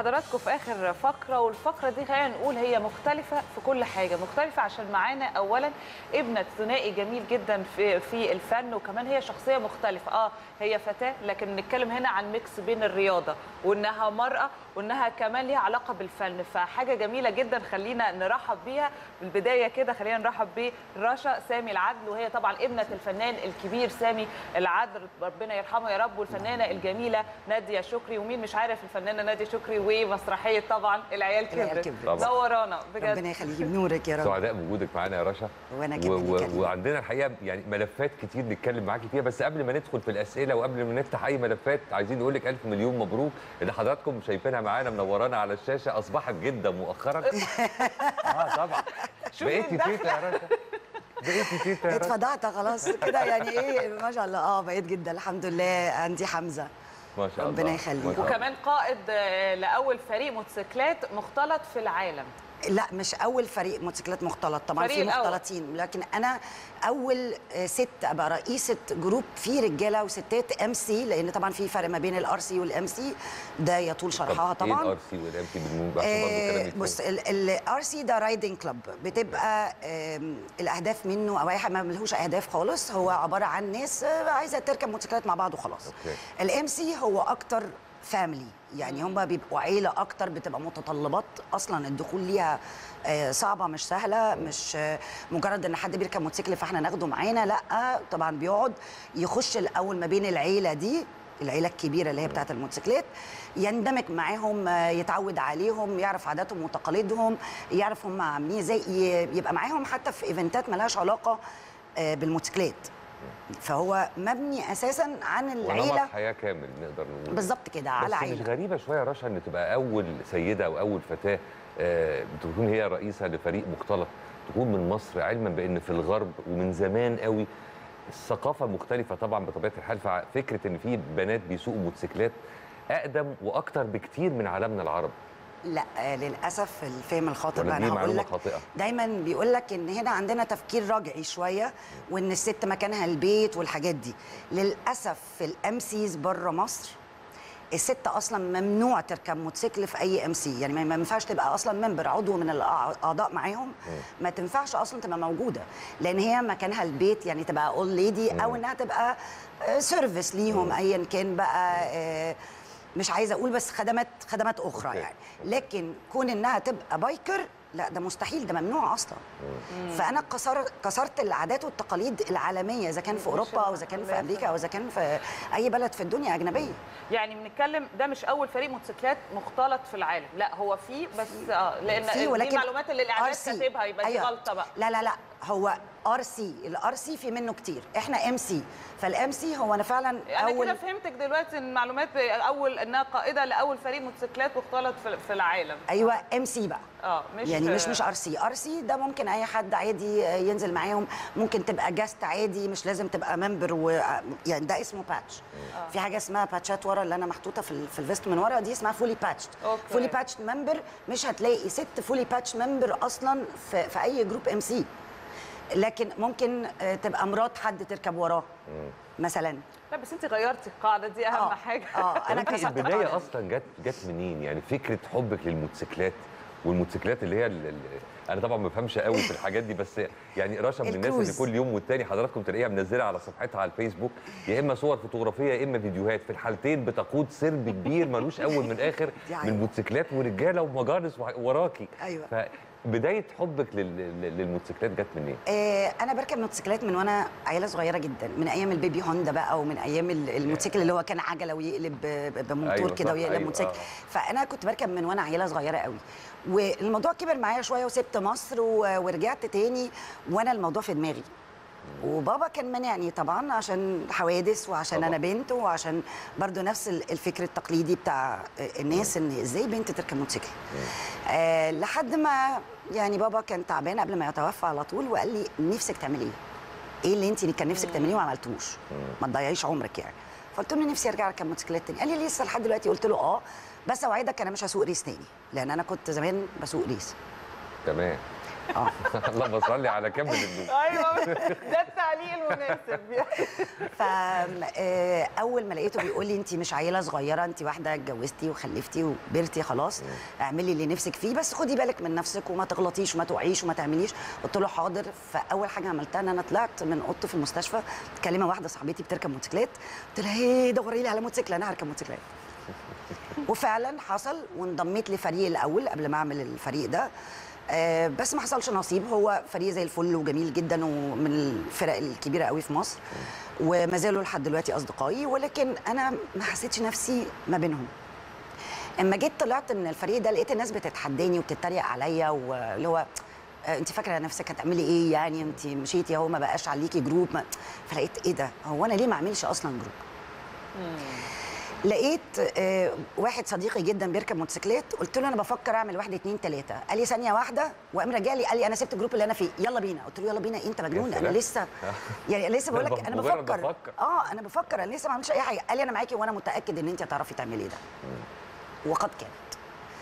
حضراتكم في اخر فقره، والفقره دي خلينا نقول هي مختلفه في كل حاجه، مختلفه عشان معانا اولا ابنه ثنائي جميل جدا في الفن، وكمان هي شخصيه مختلفه. هي فتاه، لكن بنتكلم هنا عن ميكس بين الرياضه وانها مراه وانها كمان ليها علاقه بالفن، فحاجه جميله جدا. خلينا نرحب بيها بالبدايه كده، خلينا نرحب برشا سامي العدل، وهي طبعا ابنه الفنان الكبير سامي العدل، ربنا يرحمه يا رب، والفنانه الجميله ناديه شكري. ومين مش عارف الفنانه ناديه شكري ومسرحيه طبعا العيال كبرت. نورانا بجد، ربنا يخليكي، بنورك يا رب. سعداء بوجودك معانا يا رشا. وانا كمان وعندنا الحقيقه يعني ملفات كتير نتكلم معاكي فيها، بس قبل ما ندخل في الاسئله وقبل ما نفتح اي ملفات عايزين نقول لك الف مليون مبروك اللي حضراتكم شايفينها معانا منورانا على الشاشه. اصبحت جده مؤخرا. طبعا بقيتي تيتا يا رشا، بقيتي تيتا يا رشا. اتفضعت خلاص كده يعني ايه ما شاء الله. بقيت جده الحمد لله. عندي حمزه ما شاء الله ربنا يخليك. وكمان قائد لاول فريق موتوسيكلات مختلط في العالم. لا مش اول فريق موتوسيكلات مختلط، طبعا في مختلطين، لكن انا اول ست ابقى رئيسه جروب فيه رجاله وستات ام سي، لان طبعا في فرق ما بين الار سي والام سي، ده يطول شرحها طبعا. ايه الار سي والام سي؟ بص الار سي ده رايدنج كلب، بتبقى الاهداف منه او اي حاجه ما ملهوش اهداف خالص، هو عباره عن ناس عايزه تركب موتوسيكلات مع بعض وخلاص. الام سي هو اكتر فاميلي، يعني هم بيبقوا عيله اكتر، بتبقى متطلبات اصلا الدخول ليها صعبه مش سهله، مش مجرد ان حد بيركب موتوسيكل فاحنا ناخده معانا، لا طبعا بيقعد يخش الاول ما بين العيله دي، العيله الكبيره اللي هي بتاعه الموتوسيكلات، يندمج معاهم، يتعود عليهم، يعرف عاداتهم وتقاليدهم، يعرف هم عاملين ازاي، يبقى معاهم حتى في ايفنتات مالهاش علاقه بالموتوسيكلات. فهو مبني اساسا عن العيله، ونمط حياه كامل نقدر نقول بالظبط كده على عيله. بس مش غريبه شويه يا رشا ان تبقى اول سيده او اول فتاه تكون هي رئيسه لفريق مختلط، تكون من مصر، علما بان في الغرب ومن زمان قوي الثقافه مختلفه طبعا بطبيعه الحال، ففكره ان في بنات بيسوقوا موتوسيكلات اقدم واكتر بكتير من عالمنا العربي. لا للاسف الفهم الخاطئ بقى. انا هقول لك دايما بيقول لك ان هنا عندنا تفكير رجعي شويه، وان الست مكانها البيت والحاجات دي. للاسف في الام سيز بره مصر الست اصلا ممنوع تركب موتوسيكل في اي ام سي، يعني ما ينفعش تبقى اصلا ممبر عضو من الاعضاء معاهم، ما تنفعش اصلا تبقى موجوده، لان هي مكانها البيت، يعني تبقى اول ليدي او انها تبقى سيرفيس ليهم ايا كان بقى، مش عايزه اقول بس خدمات اخرى يعني. لكن كون انها تبقى بايكر لا، ده مستحيل، ده ممنوع اصلا. فانا كسرت العادات والتقاليد العالميه، اذا كان في اوروبا او اذا كان في امريكا او اذا كان في اي بلد في الدنيا اجنبيه. يعني بنتكلم ده مش اول فريق موتوسيكلات مختلط في العالم، لا هو في بس لان دي معلومات اللي الاعلام كاتبها، يبقى دي غلطه بقى. لا هو ار سي، الار سي في منه كتير، احنا ام سي، فالام سي هو انا فعلا انا كده فهمتك دلوقتي ان المعلومات اول انها قائده لاول فريق موتوسيكلات مختلط في العالم. ايوه ام سي بقى، مش يعني مش ار سي. ار سي ده ممكن اي حد عادي ينزل معاهم، ممكن تبقى جاست عادي، مش لازم تبقى ممبر يعني ده اسمه باتش. في حاجه اسمها باتشات ورا اللي انا محطوطه في الفيست من ورا، دي اسمها فولي باتشد. فولي باتشد ممبر، مش هتلاقي ست فولي باتش ممبر اصلا في اي جروب ام سي، لكن ممكن تبقى مرات حد تركب وراه مثلا. لا بس انت غيرتي القاعده دي، اهم حاجه. انا كسرت البدايه اصلا جت منين؟ يعني فكره حبك للموتوسيكلات والموتوسيكلات اللي هي انا طبعا ما بفهمش قوي في الحاجات دي، بس يعني رشا من الناس اللي كل يوم والتاني حضراتكم تلاقيها منزله على صفحتها على الفيسبوك يا اما صور فوتوغرافيه يا اما فيديوهات، في الحالتين بتقود سرب كبير ملوش اول من اخر من موتوسيكلات ورجاله ومجالس وراكي. ايوه. بداية حبك للموتوسيكلات جت منين؟ انا بركب موتوسيكلات من وانا عيله صغيره جدا، من ايام البيبي هوندا بقى، ومن ايام الموتوسيكل اللي هو كان عجله ويقلب بموتور كده ويقلب موتوسيكل. فانا كنت بركب من وانا عيله صغيره قوي، والموضوع كبر معايا شويه وسبت مصر ورجعت تاني وانا الموضوع في دماغي. وبابا كان مانعني طبعا عشان حوادث وعشان طبعا. انا بنت، وعشان برضو نفس الفكر التقليدي بتاع الناس ان ازاي بنت تركب موتوسيكل. لحد ما يعني بابا كان تعبان قبل ما يتوفى على طول، وقال لي نفسك تعملي ايه اللي انت كان نفسك تعمليه وما عملتوش، ما تضيعيش عمرك يعني. فقلت له نفسي ارجع اركب موتوسيكلات تاني. قال لي لسه لحد دلوقتي؟ قلت له بس اوعدك انا مش هسوق ريس تاني، لان انا كنت زمان بسوق ريس. تمام. اللهم صل على كامل النور. ايوه ده التعليق المناسب. فاول ما لقيته بيقول لي انت مش عيله صغيره، انت واحده اتجوزتي وخلفتي وكبرتي خلاص، اعملي اللي نفسك فيه بس خدي بالك من نفسك وما تغلطيش وما توعيش وما تعمليش. قلت له حاضر. فاول حاجه عملتها ان انا طلعت من اوضتي في المستشفى، كلمه واحده صاحبتي بتركب موتوسيكلات، قلت لها هي دوري لي على موتوسيكل انا هركب موتوسيكلات. وفعلا حصل وانضميت لفريق الاول قبل ما اعمل الفريق ده. بس ما حصلش نصيب. هو فريق زي الفل وجميل جدا ومن الفرق الكبيره قوي في مصر، وما زالوا لحد دلوقتي اصدقائي، ولكن انا ما حسيتش نفسي ما بينهم. اما جيت طلعت من الفريق ده لقيت الناس بتتحداني وبتتريق عليا، واللي هو انت فاكره نفسك هتعملي ايه يعني، انت مشيتي اهو ما بقاش عليكي جروب فلقيت ايه ده، هو انا ليه ما اعملش اصلا جروب؟ لقيت واحد صديقي جدا بيركب موتوسيكلات، قلت له انا بفكر اعمل 1 2 3، قال لي ثانيه واحده، وقام راجع لي قال لي انا سبت الجروب اللي انا فيه يلا بينا. قلت له يلا بينا إيه؟ انت مجنون؟ انا لسه يعني لسه بقول لك انا بفكر. انا بفكر، انا لسه ما عملتش اي حاجه. قال لي انا معاكي وانا متاكد ان انت هتعرفي تعملي ده. وقد كانت.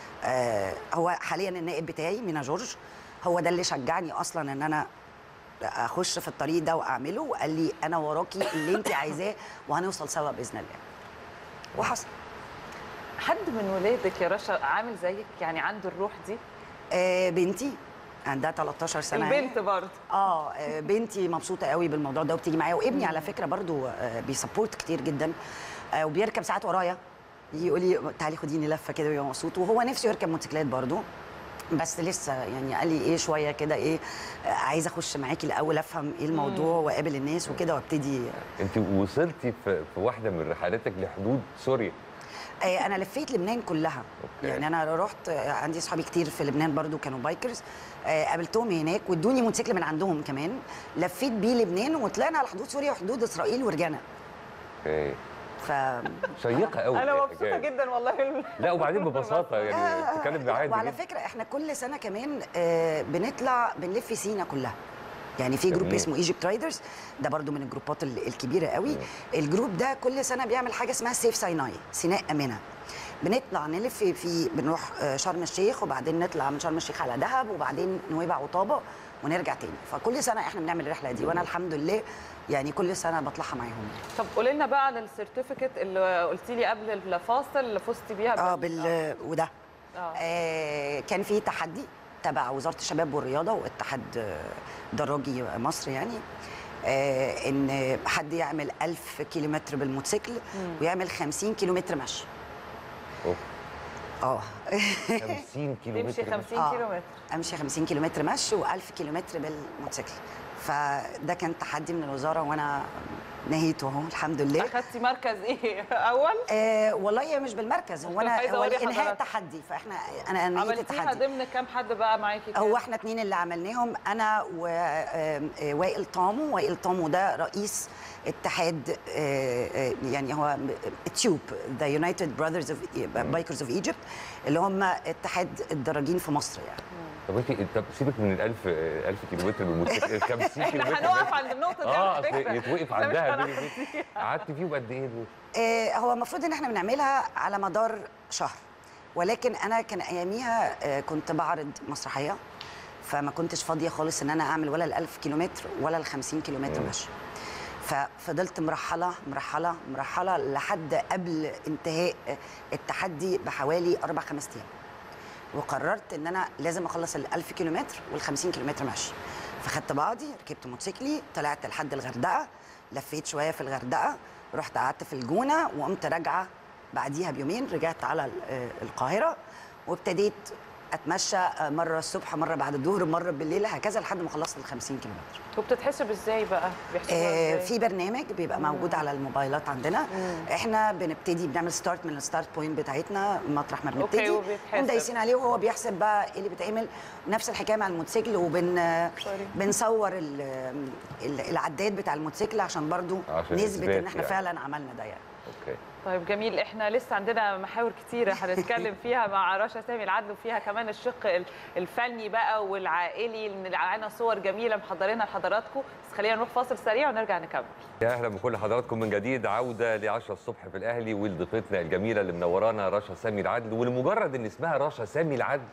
هو حاليا النائب بتاعي مينا جورج، هو ده اللي شجعني اصلا ان انا اخش في الطريق ده واعمله، وقال لي انا وراكي اللي انت عايزاه وهنوصل سوا باذن الله. وحصل. حد من ولادك يا رشا عامل زيك يعني عنده الروح دي؟ بنتي عندها 13 سنه. البنت برضه بنتي مبسوطه قوي بالموضوع ده وبتيجي معايا، وابني على فكره برضه بيسبورت كتير جدا، وبيركب ساعات ورايا، يجي يقول لي تعالي خديني لفه كده ويبقى مبسوط، وهو نفسه يركب موتوسيكلات برضه بس لسه يعني قال لي ايه شويه كده ايه عايزه اخش معاكي الاول افهم ايه الموضوع واقابل الناس وكده وابتدي. انت وصلتي في واحده من رحلاتك لحدود سوريا؟ انا لفيت لبنان كلها. أوكي. يعني انا رحت عندي اصحابي كتير في لبنان برضو كانوا بايكرز، قابلتهم هناك وادوني موتوسيكل من عندهم كمان، لفيت بيه لبنان وطلعنا على حدود سوريا وحدود اسرائيل ورجعنا. اوكي. شيقه قوي. انا مبسوطه جدا والله. لا وبعدين ببساطه يعني تتكلم عادي. وعلى فكره احنا كل سنه كمان بنطلع بنلف سينا كلها. يعني في جروب اسمه ايجيبت رايدرز، ده برضو من الجروبات الكبيره قوي. الجروب ده كل سنه بيعمل حاجه اسمها سيف سيناء، سيناء امنه. بنطلع نلف في بنروح شرم الشيخ، وبعدين نطلع من شرم الشيخ على دهب، وبعدين نويبع وطابه ونرجع تاني. فكل سنه احنا بنعمل الرحله دي، وانا الحمد لله يعني كل سنه بطلعها معاهم. طب قولي لنا بقى عن السيرتيفيكت اللي قلتي لي قبل الفاصل اللي فزتي بيها. وده كان في تحدي تبع وزاره الشباب والرياضه واتحاد دراجي مصر، يعني ان حد يعمل 1000 كيلومتر بالموتوسيكل ويعمل 50 كيلومتر مشي. 50 كيلومتر تمشي 50 كيلومتر، امشي 50 كيلومتر مشي و1000 كيلومتر بالموتوسيكل. فده كان تحدي من الوزاره وانا نهيته اهو الحمد لله. اخدتي مركز ايه اول؟ والله مش بالمركز، هو انهاء تحدي، فاحنا انا نهيت التحدي. عملتيها ضمن كام حد بقى معاكي؟ هو احنا 2 اللي عملناهم، انا ووائل طامو. وائل طامو ده رئيس اتحاد يعني هو تيوب، ذا يونايتد براذرز اوف بايكرز اوف ايجيبت، اللي هم اتحاد الدراجين في مصر يعني. طب سيبك من ال 1000 كيلومتر بالموتوسيكل، 50 كيلومتر احنا هنقف عند النقطه دي على فكره. يتوقف عندها. قعدت فيه بقد ايه دول؟ هو المفروض ان احنا بنعملها على مدار شهر، ولكن انا كان اياميها كنت بعرض مسرحيه، فما كنتش فاضيه خالص ان انا اعمل ولا ال 1000 كيلومتر ولا ال 50 كيلومتر مشي. ففضلت مرحله لحد قبل انتهاء التحدي بحوالي 4 5 ايام، وقررت ان انا لازم اخلص ال 1000 كيلومتر وال 50 كيلومتر مشي. فخدت بعضي، ركبت موتوسيكلي، طلعت لحد الغردقه، لفيت شويه في الغردقه، رحت قعدت في الجونه، وقمت راجعه بعديها بيومين، رجعت على القاهره وابتديت اتمشى مره الصبح مره بعد الظهر مره بالليل، هكذا لحد ما خلصت ال 50 كيلومتر. وبتتحسب ازاي بقى؟ في برنامج بيبقى موجود على الموبايلات عندنا. احنا بنبتدي بنعمل ستارت من الستارت بوينت بتاعتنا، مطرح ما بنبتدي ودايسين عليه وهو بيحسب بقى ايه اللي بيتعمل. نفس الحكايه مع الموتوسيكل، بنصور العداد بتاع الموتوسيكل عشان برضو نثبت ان احنا فعلا عملنا ده يعني. اوكي. طيب جميل، احنا لسه عندنا محاور كتيره هنتكلم فيها مع رشا سامي العدل، وفيها كمان الشق الفني بقى والعائلي، لان معانا صور جميله محضرينها لحضراتكم. بس خلينا نروح فاصل سريع ونرجع نكمل. يا اهلا بكل حضراتكم من جديد، عوده ل 10 الصبح في الاهلي، ولضيفتنا الجميله اللي منورانا رشا سامي العدل. ولمجرد ان اسمها رشا سامي العدل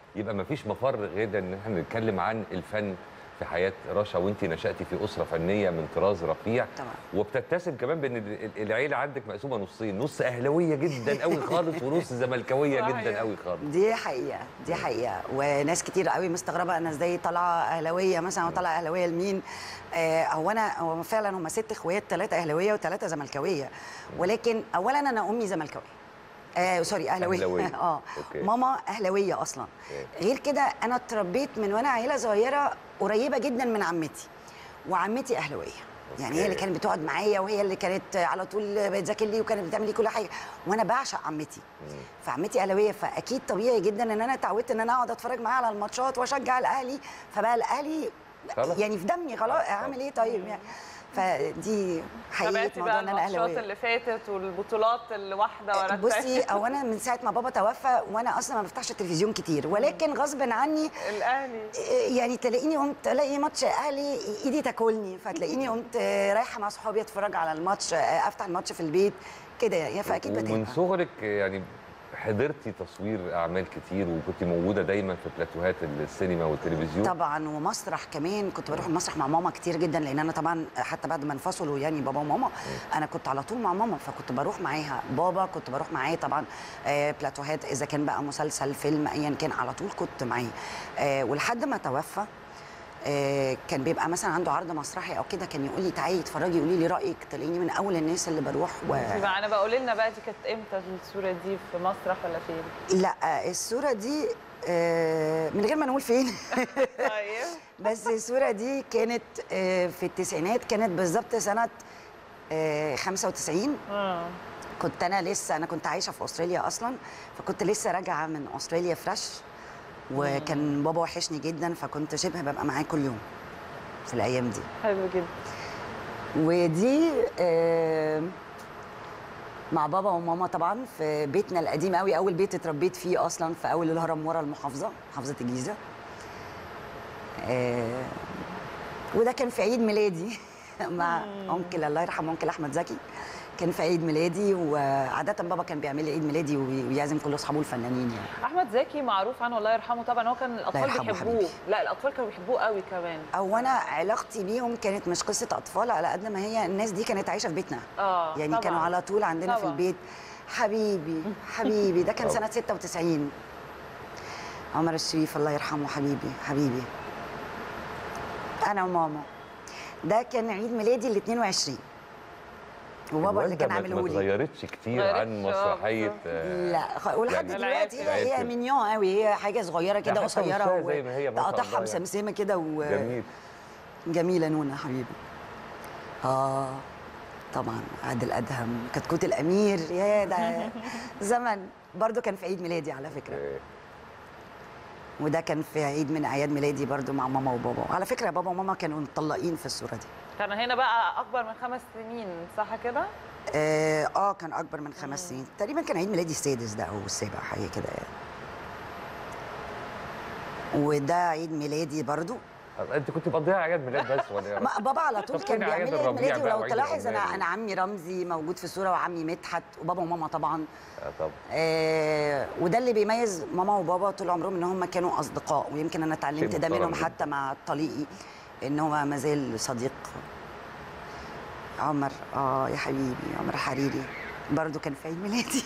يبقى ما فيش مفر غير ان احنا نتكلم عن الفن في حياه رشا. وانت نشاتي في اسره فنيه من طراز رفيع طبعا. وبتتسم كمان بان العيله عندك مقسومه نصين، نص اهلاويه جدا قوي خالص ونص زملكاويه جدا قوي خالص. دي حقيقه، دي حقيقه، وناس كتير قوي مستغربه انا ازاي طالعه اهلاويه مثلا، وطالعه اهلاويه لمين؟ هو فعلا هم 6 اخوات، 3 اهلاويه و3 زملكاويه، ولكن اولا انا امي زملكاويه، سوري اهلاويه. ماما اهلاويه اصلا. غير كده انا اتربيت من وانا عيله صغيره قريبه جدا من عمتي، وعمتي اهلاويه. يعني هي اللي كانت بتقعد معايا، وهي اللي كانت على طول بتذاكر لي، وكانت بتعمل لي كل حاجه، وانا بعشق عمتي. فعمتي اهلاويه، فاكيد طبيعي جدا ان انا اتعودت ان انا اقعد اتفرج معاها على الماتشات واشجع الاهلي، فبقى الاهلي يعني في دمي خلاص، اعمل ايه طيب يعني. فدي حقيقه موضوع ان انا اهلاويه. الماتشات اللي فاتت والبطولات الواحده ورا الثانيه. بصي، او انا من ساعه ما بابا توفى وانا اصلا ما بفتحش التلفزيون كتير، ولكن غصب عني الاهلي يعني تلاقيني قمت الاقي ماتش اهلي ايدي تاكلني، فتلاقيني قمت رايحه مع صحابي اتفرج على الماتش، افتح الماتش في البيت كده يعني. فاكيد ومن صغرك يعني حضرتي تصوير اعمال كتير، وكنت موجوده دايما في بلاتوهات السينما والتلفزيون طبعا، ومسرح كمان. كنت بروح المسرح مع ماما كتير جدا، لان انا طبعا حتى بعد ما انفصلوا يعني بابا وماما، انا كنت على طول مع ماما، فكنت بروح معاها. بابا كنت بروح معاه طبعا بلاتوهات، اذا كان بقى مسلسل فيلم ايا كان، على طول كنت معاه. ولحد ما توفى كان بيبقى مثلا عنده عرض مسرحي او كده، كان يقول لي تعالي اتفرجي قولي لي رايك، تلاقيني من اول الناس اللي بروح انا بقول لنا بقى، دي كانت امتى الصوره دي؟ في مسرح ولا فين؟ لا، الصوره دي من غير ما نقول فين. طيب. بس الصوره دي كانت في التسعينات، كانت بالظبط سنه 95. كنت انا كنت عايشه في استراليا اصلا، فكنت لسه راجعه من استراليا فريش، وكان بابا وحشني جدا، فكنت شبه ببقى معاه كل يوم في الايام دي. حلو جدا. ودي مع بابا وماما طبعا في بيتنا القديم قوي، اول بيت اتربيت فيه اصلا في اول الهرم ورا المحافظه، محافظه الجيزه. وده كان في عيد ميلادي مع انكل الله يرحمه، انكل احمد زكي. كان في عيد ميلادي، وعاده بابا كان بيعمل لي عيد ميلادي ويعزم كل اصحابه الفنانين يعني. احمد زكي معروف عنه الله يرحمه طبعا، هو كان الاطفال بيحبوه. لا، الاطفال كانوا بيحبوه قوي كمان. او انا علاقتي بيهم كانت مش قصه اطفال على قد ما هي الناس دي كانت عايشه في بيتنا. يعني طبعًا. كانوا على طول عندنا طبعًا في البيت. حبيبي حبيبي، ده كان سنه 96. عمر الشريف الله يرحمه، حبيبي حبيبي. انا وماما. ده كان عيد ميلادي ال 22، وبابا اللي كان عامله لي. ما اتغيرتش كتير عن مسرحيه لا، ولحد دلوقتي هي مينيون قوي، هي حاجه صغيره كده قصيره، زي ما هي تقطعها مسمسمه كده جميل. جميله نونا حبيبي. طبعا عادل ادهم، كتكوت الامير، يا ده زمن. برضو كان في عيد ميلادي على فكره. وده كان في عيد من اعياد ميلادي برضو مع ماما وبابا. على فكره بابا وماما كانوا مطلقين في الصوره دي. كان هنا بقى اكبر من 5 سنين صح كده؟ كان اكبر من 5 سنين تقريبا. كان عيد ميلادي السادس ده او السابع، حاجه كده يعني. وده عيد ميلادي برضو. انت كنت بتقضيها اعياد ميلاد بس ولا ايه؟ بابا على طول كان بيعمل لي عيد ميلادي، ولو تلاحظ انا عمي رمزي موجود في الصوره، وعمي مدحت، وبابا وماما طبعا. طبعا. وده اللي بيميز ماما وبابا طول عمرهم، ان هم كانوا اصدقاء، ويمكن انا اتعلمت ده منهم حتى مع طليقي، ان هو ما زال صديق. عمر يا حبيبي، عمر حريري برضو كان في عيد ميلادي.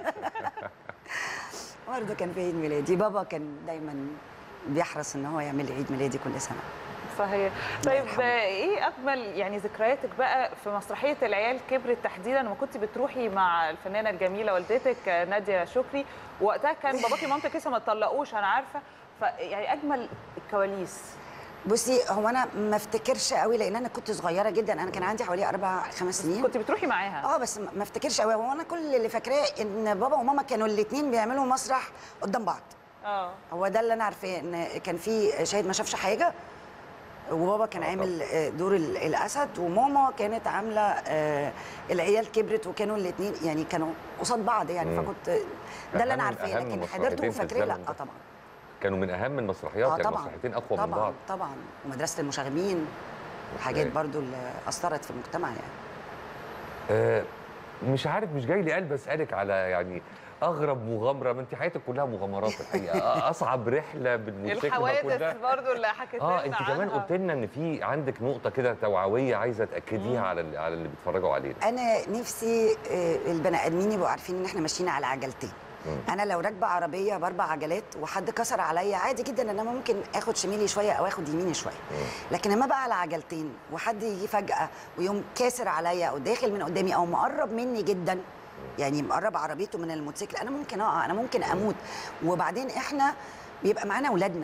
برضو كان في عيد ميلادي. بابا كان دايما بيحرص ان هو يعمل لي عيد ميلادي كل سنه. صحيح. طيب ايه اجمل يعني ذكرياتك بقى في مسرحيه العيال كبرت تحديدا، لما كنت بتروحي مع الفنانه الجميله والدتك ناديه شكري، وقتها كان باباكي ومامتك لسه ما اتطلقوش انا عارفه، فيعني اجمل الكواليس؟ بصي، هو انا ما افتكرش قوي لان انا كنت صغيره جدا، انا كان عندي حوالي 4-5 سنين. كنت بتروحي معاها؟ بس ما افتكرش قوي. هو انا كل اللي فاكراه ان بابا وماما كانوا الاثنين بيعملوا مسرح قدام بعض. هو ده اللي انا عارفاه، ان كان في شاهد ما شافش حاجه، وبابا كان عامل دور الاسد، وماما كانت عامله العيال كبرت، وكانوا الاثنين يعني كانوا قصاد بعض يعني. فكنت ده اللي انا عارفاه، لكن حضرته وفاكراه لا طبعا. كانوا من اهم المسرحيات، يعني مسرحيتين اقوى طبعًا من بعض. طبعا. ومدرسه المشاغبين، وحاجات برضو اللي اثرت في المجتمع يعني. مش عارف، مش جاي لي قلب اسالك على يعني اغرب مغامره؟ ما انت حياتك كلها مغامرات الحقيقه. اصعب رحله بالموتوسيكل الحوادث برضو اللي حكيت لنا انت كمان قلت لنا ان في عندك نقطه كده توعويه عايزه تاكديها على اللي بيتفرجوا علينا. انا نفسي البني ادمين يبقوا عارفين ان احنا ماشيين على عجلتين. انا لو راكبه عربيه ب4 عجلات وحد كسر عليا عادي جدا ان انا ممكن اخد شمالي شويه او اخد يميني شويه، لكن لما بقى على عجلتين وحد يجي فجاه ويوم كاسر عليا او داخل من قدامي او مقرب مني جدا، يعني مقرب عربيته من الموتوسيكل، انا ممكن اقع، انا ممكن اموت. وبعدين احنا بيبقى معانا اولادنا،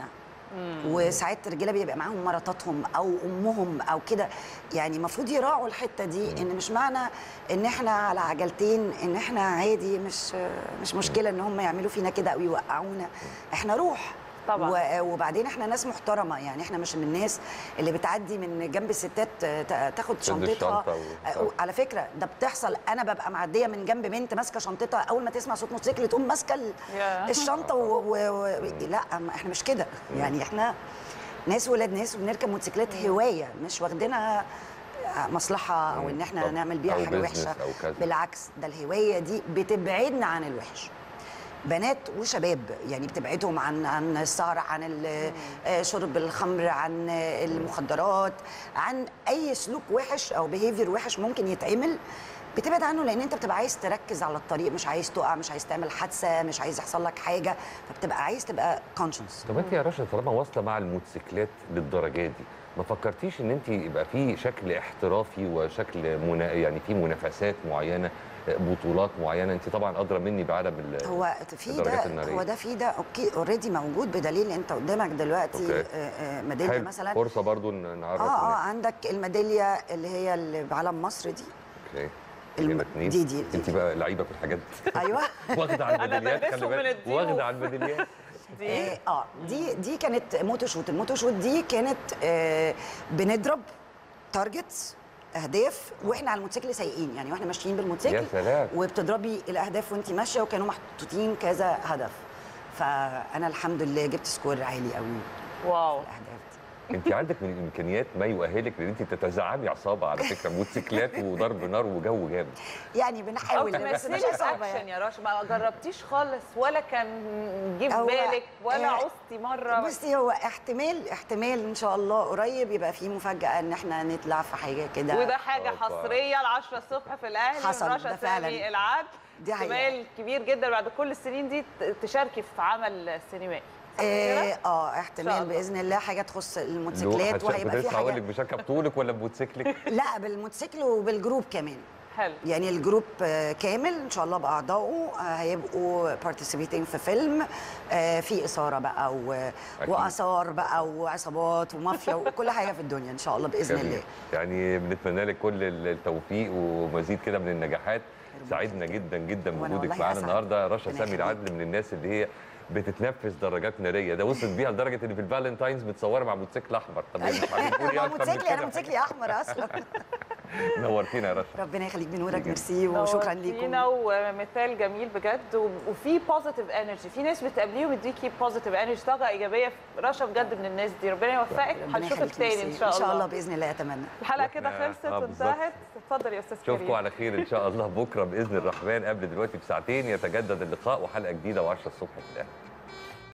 وساعات الرجاله بيبقى معاهم مراتاتهم او امهم او كده، يعني المفروض يراعوا الحته دي، ان مش معنى ان احنا على عجلتين ان احنا عادي، مش مشكله ان هم يعملوا فينا كده او يوقعونا. احنا روح طبعا. وبعدين احنا ناس محترمه، يعني احنا مش من الناس اللي بتعدي من جنب الستات تاخد شنطتها. على فكره ده بتحصل، انا ببقى معديه من جنب بنت ماسكه شنطتها، اول ما تسمع صوت موتوسيكل تقوم ماسكه الشنطه لا احنا مش كده، يعني احنا ناس ولاد ناس وبنركب موتوسيكلات هوايه، مش واخدينها مصلحه او ان احنا نعمل بيها حاجه وحشه. بالعكس، ده الهوايه دي بتبعدنا عن الوحش، بنات وشباب، يعني بتبعدهم عن السهر، عن شرب الخمر، عن المخدرات، عن اي سلوك وحش او بيهيفير وحش ممكن يتعمل، بتبعد عنه، لان انت بتبقى عايز تركز على الطريق، مش عايز تقع، مش عايز تعمل حادثه، مش عايز يحصل لك حاجه، فبتبقى عايز تبقى كونشنس. طب انت يا رشا طالما واصله مع الموتوسيكلات للدرجه دي، ما فكرتيش ان انت يبقى في شكل احترافي وشكل يعني في منافسات معينه، بطولات معينه؟ انت طبعا ادرى مني بعدم هو في ده، هو ده في ده اوكي اوريدي موجود، بدليل انت قدامك دلوقتي ميداليه مثلا، فرصه برضو نعرف عندك الميداليه اللي هي اللي بعلم مصر دي. اوكي. دي انت بقى لعيبه في الحاجات دي. ايوه واخده على الميداليات، خلي بالك، واخده على الميداليات دي كانت موتوشوت. الموتوشوت دي كانت بنضرب تارجتس، اهداف، واحنا على الموتوسيكل سايقين، يعني واحنا ماشيين بالموتوسيكل. يا سلام. وبتضربي الاهداف وانت ماشيه، وكانوا محطوطين كذا هدف، فانا الحمد لله جبت سكور عالي قوي. واو. انت عندك من الامكانيات ما يؤهلك لان انت تتزعمي عصابه على فكره، موتوسيكلات وضرب نار وجو جامد. يعني بنحاول بس مش عصابه يعني. يا رشا ما جربتيش خالص ولا كان جه في بالك ولا عوزتي مره؟ بصي، هو احتمال ان شاء الله قريب يبقى في مفاجاه ان احنا نطلع في حاجه كده، وده حاجه حصريه ل 10 الصبح في الاهلي. حصل رشا سامي العدل، احتمال كبير جدا بعد كل السنين دي تشاركي في عمل سينمائي. احتمال باذن الله حاجه تخص الموتوسيكلات، وهيبقى في حاجه. هقول لك بشكل بطولك ولا بموتوسيكلك؟ لا، بالموتوسيكل وبالجروب كمان. حلو. يعني الجروب كامل ان شاء الله باعضائه هيبقوا بارتيسيبيتنج في فيلم في اثاره بقى واثار بقى وعصابات ومافيا وكل حاجه في الدنيا ان شاء الله باذن الله. يعني بنتمنى لك كل التوفيق ومزيد كده من النجاحات. سعدنا جدا جدا بوجودك معانا النهارده. رشا سامي العدل من الناس اللي هي بتتنفس درجات ناريه، ده وصلت بيها لدرجه ان في الفالنتاينز متصوره مع موتوسيكل احمر. طب مش هتقولي ايه اكتر من كده؟ انا موتوسيكلي احمر اصلا. نورتينا يا رشا. ربنا يخليك، بنورك، ميرسي وشكرا ليكم. ومثال جميل بجد، وفي بوزيتيف انرجي، في ناس بتقابليهم يديكي بوزيتيف انرجي، طاقه ايجابيه. رشا بجد من الناس دي، ربنا يوفقك. هنشوفك تاني ان شاء الله. ان شاء الله باذن الله، اتمنى. الحلقه كده خلصت انتهت. اتفضل يا استاذ كريم. اشوفكم على خير ان شاء الله بكره باذن الرحمن، قبل دلوقتي بساعتين يتجدد اللقاء وحلقه جديده و10 الصبح في الاهلي.